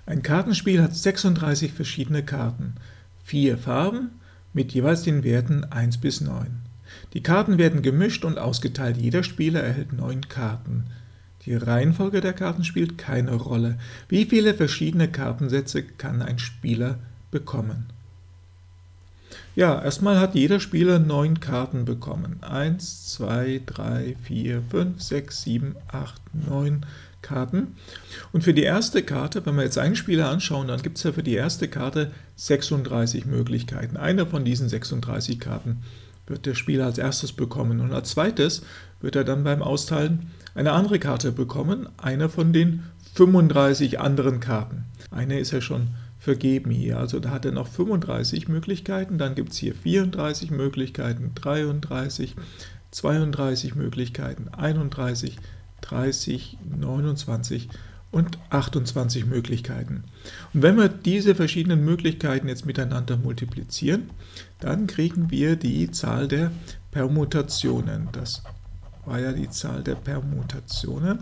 Ein Kartenspiel hat 36 verschiedene Karten, 4 Farben mit jeweils den Werten 1 bis 9. Die Karten werden gemischt und ausgeteilt, jeder Spieler erhält 9 Karten. Die Reihenfolge der Karten spielt keine Rolle. Wie viele verschiedene Kartensätze kann ein Spieler bekommen? Ja, erstmal hat jeder Spieler 9 Karten bekommen. 1, 2, 3, 4, 5, 6, 7, 8, 9 Karten. Und für die erste Karte, wenn wir jetzt einen Spieler anschauen, dann gibt es ja für die erste Karte 36 Möglichkeiten. Eine von diesen 36 Karten wird der Spieler als erstes bekommen. Und als zweites wird er dann beim Austeilen eine andere Karte bekommen, eine von den 35 anderen Karten. Eine ist ja schon vergeben hier, also da hat er noch 35 Möglichkeiten, dann gibt es hier 34 Möglichkeiten, 33, 32 Möglichkeiten, 31, 30, 29 und 28 Möglichkeiten. Und wenn wir diese verschiedenen Möglichkeiten jetzt miteinander multiplizieren, dann kriegen wir die Zahl der Permutationen. Das war ja die Zahl der Permutationen.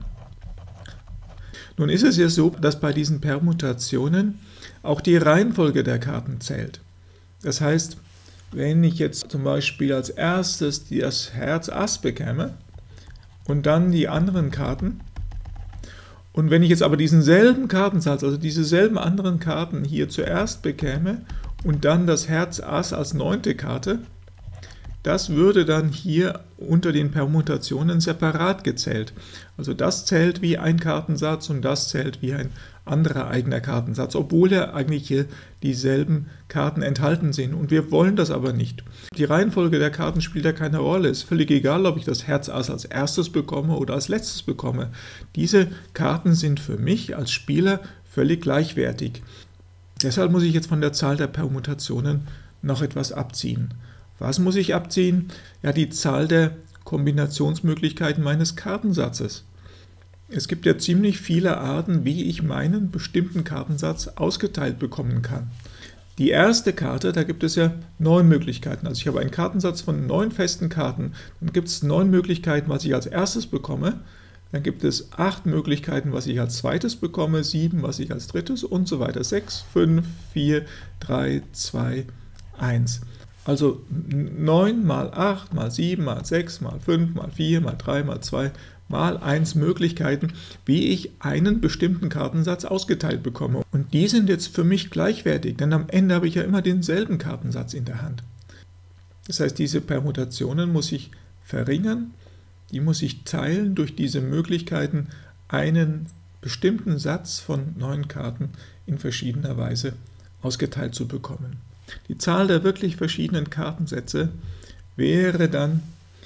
Nun ist es ja so, dass bei diesen Permutationen auch die Reihenfolge der Karten zählt. Das heißt, wenn ich jetzt zum Beispiel als erstes das Herz Ass bekäme und dann die anderen Karten, und wenn ich jetzt aber diesen selben Kartensatz, also diese selben anderen Karten hier zuerst bekäme und dann das Herz Ass als 9. Karte, das würde dann hier unter den Permutationen separat gezählt. Also das zählt wie ein Kartensatz und das zählt wie ein anderer eigener Kartensatz, obwohl ja eigentlich hier dieselben Karten enthalten sind. Und wir wollen das aber nicht. Die Reihenfolge der Karten spielt ja keine Rolle. Es ist völlig egal, ob ich das Herz Ass als erstes bekomme oder als letztes bekomme. Diese Karten sind für mich als Spieler völlig gleichwertig. Deshalb muss ich jetzt von der Zahl der Permutationen noch etwas abziehen. Was muss ich abziehen? Ja, die Zahl der Kombinationsmöglichkeiten meines Kartensatzes. Es gibt ja ziemlich viele Arten, wie ich meinen bestimmten Kartensatz ausgeteilt bekommen kann. Die erste Karte, da gibt es ja 9 Möglichkeiten. Also ich habe einen Kartensatz von 9 festen Karten. Dann gibt es 9 Möglichkeiten, was ich als erstes bekomme. Dann gibt es 8 Möglichkeiten, was ich als zweites bekomme, 7, was ich als drittes und so weiter. 6, 5, 4, 3, 2, 1. Also 9 mal 8 mal 7 mal 6 mal 5 mal 4 mal 3 mal 2 mal 1 Möglichkeiten, wie ich einen bestimmten Kartensatz ausgeteilt bekomme. Und die sind jetzt für mich gleichwertig, denn am Ende habe ich ja immer denselben Kartensatz in der Hand. Das heißt, diese Permutationen muss ich verringern, die muss ich teilen durch diese Möglichkeiten, einen bestimmten Satz von 9 Karten in verschiedener Weise ausgeteilt zu bekommen. Die Zahl der wirklich verschiedenen Kartensätze wäre dann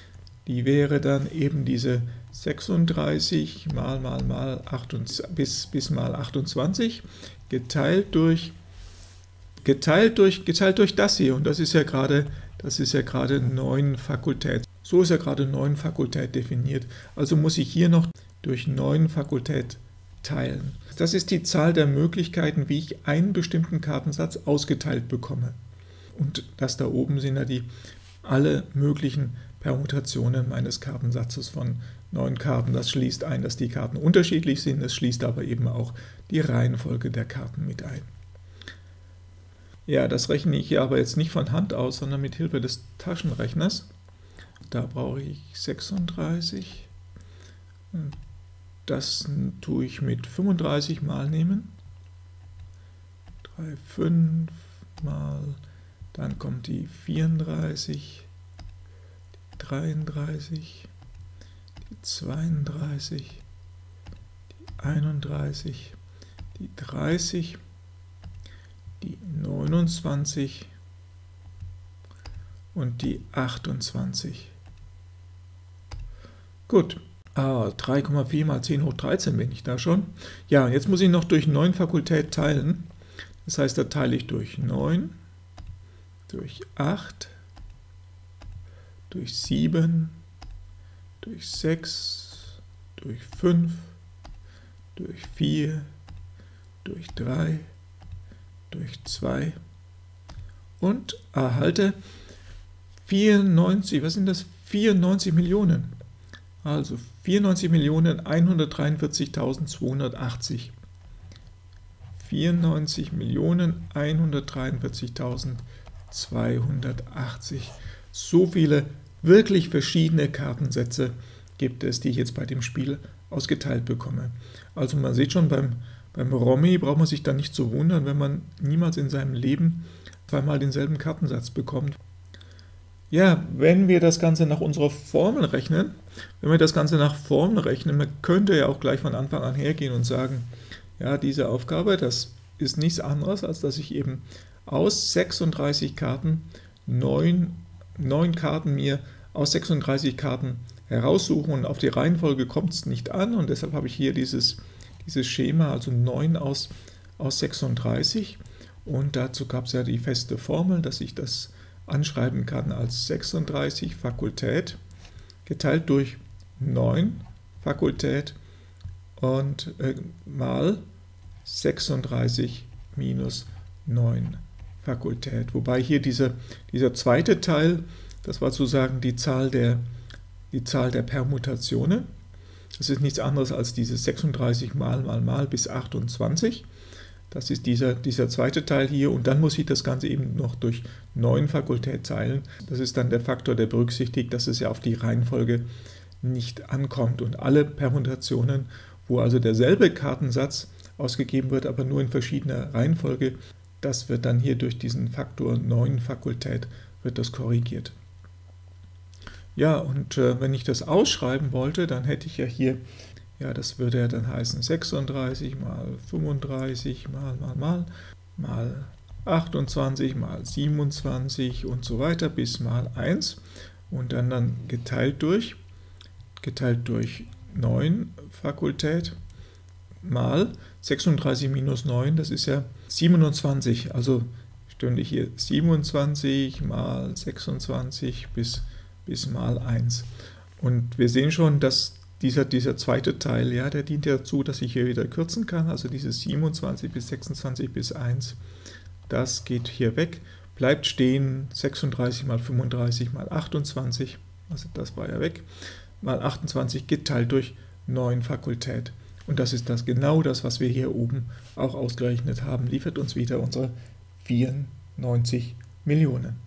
eben diese 36 mal 28 bis mal 28 geteilt durch das hier. Und das ist ja gerade 9 Fakultät. So ist ja gerade 9 Fakultät definiert. Also muss ich hier noch durch 9 Fakultät teilen. Das ist die Zahl der Möglichkeiten, wie ich einen bestimmten Kartensatz ausgeteilt bekomme. Und das da oben sind ja alle möglichen Permutationen meines Kartensatzes von 9 Karten. Das schließt ein, dass die Karten unterschiedlich sind, es schließt aber eben auch die Reihenfolge der Karten mit ein. Ja, das rechne ich hier aber jetzt nicht von Hand aus, sondern mit Hilfe des Taschenrechners. Da brauche ich 36. Das tue ich mit 35 mal nehmen. 3, 5 mal, dann kommt die 34, die 33, die 32, die 31, die 30, die 29 und die 28. Gut. 3,4 mal 10 hoch 13 bin ich da schon. Ja, jetzt muss ich noch durch 9 Fakultät teilen. Das heißt, da teile ich durch 9, durch 8, durch 7, durch 6, durch 5, durch 4, durch 3, durch 2 und erhalte 94, was sind das? 94 Millionen. Also 94.143.280. 94.143.280. So viele wirklich verschiedene Kartensätze gibt es, die ich jetzt bei dem Spiel ausgeteilt bekomme. Also man sieht schon, beim Romy braucht man sich da nicht zu wundern, wenn man niemals in seinem Leben zweimal denselben Kartensatz bekommt. Ja, wenn wir das Ganze nach unserer Formel rechnen, man könnte ja auch gleich von Anfang an hergehen und sagen, ja, diese Aufgabe, das ist nichts anderes, als dass ich eben aus 36 Karten 9 Karten mir aus 36 Karten heraussuchen, und auf die Reihenfolge kommt es nicht an, und deshalb habe ich hier dieses Schema, also 9 aus 36, und dazu gab es ja die feste Formel, dass ich das anschreiben kann als 36 Fakultät geteilt durch 9 Fakultät und mal 36 minus 9 Fakultät. Wobei hier dieser zweite Teil, das war sozusagen die Zahl der Permutationen. Das ist nichts anderes als dieses 36 mal bis 28. Das ist dieser zweite Teil hier, und dann muss ich das Ganze eben noch durch 9 Fakultät teilen. Das ist dann der Faktor, der berücksichtigt, dass es ja auf die Reihenfolge nicht ankommt. Und alle Permutationen, wo also derselbe Kartensatz ausgegeben wird, aber nur in verschiedener Reihenfolge, das wird dann hier durch diesen Faktor 9 Fakultät wird das korrigiert. Ja, und wenn ich das ausschreiben wollte, dann hätte ich ja hier, ja, das würde ja dann heißen 36 mal 35 mal 28 mal 27 und so weiter bis mal 1 und dann geteilt durch 9 Fakultät mal 36 minus 9, das ist ja 27, also stünde ich hier 27 mal 26 bis mal 1. Und wir sehen schon, dass dieser zweite Teil, ja, der dient ja dazu, dass ich hier wieder kürzen kann, also dieses 27 bis 26 bis 1, das geht hier weg, bleibt stehen 36 mal 35 mal 28, also das war ja weg, mal 28 geteilt durch 9 Fakultät. Und das ist genau das, was wir hier oben auch ausgerechnet haben, liefert uns wieder unsere 94 Millionen.